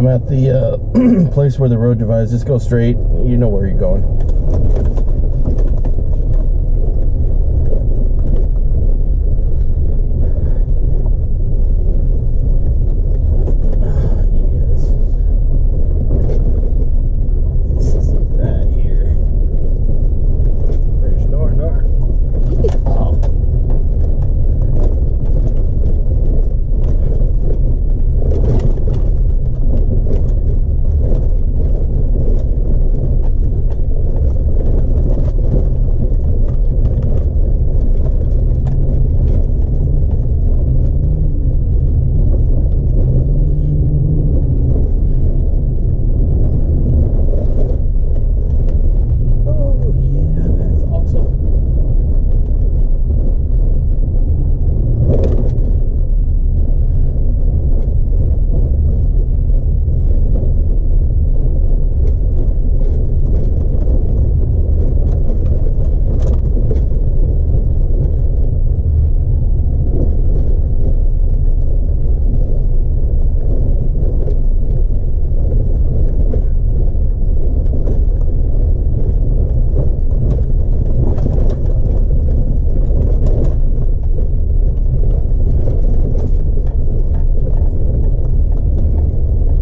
I'm at the place where the road divides. Just go straight. You know where you're going.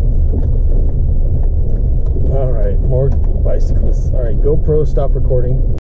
All right, more bicyclists. All right, GoPro, stop recording.